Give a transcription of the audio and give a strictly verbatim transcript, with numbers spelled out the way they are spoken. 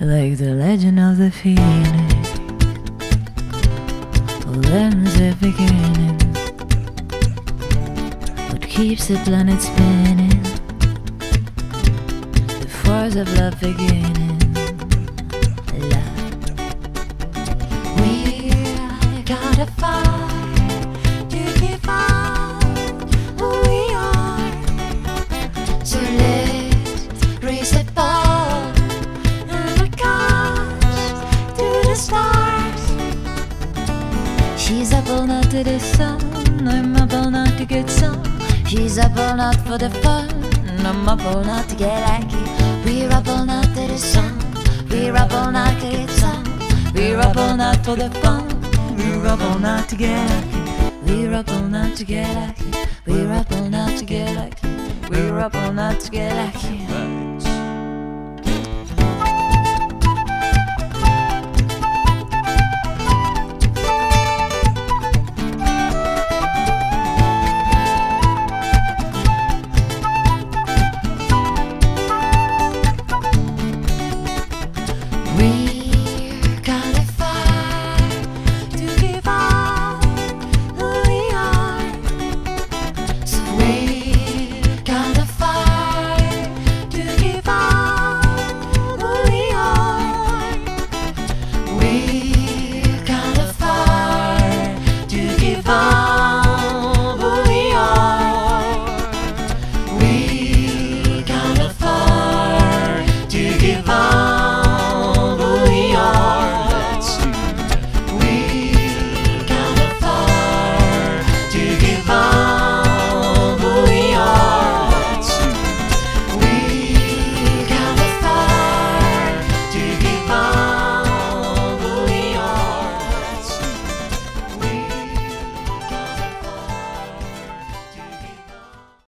like the legend of the phoenix. All ends at beginning. What keeps the planet spinning? The force of love beginning. Love. We gotta fight to keep on who we are. So let's raise the bar and the cars to the stars. She's up all night to the sun, I'm up all night to get some. She's up all night for the fun, I'm up all night to get lucky. We're up all night to the sun, we're up all night to get some. We're up all night for the fun, we're up all night to get lucky. We're up all night to get lucky. We're up all night to get lucky. We're up all night to get lucky.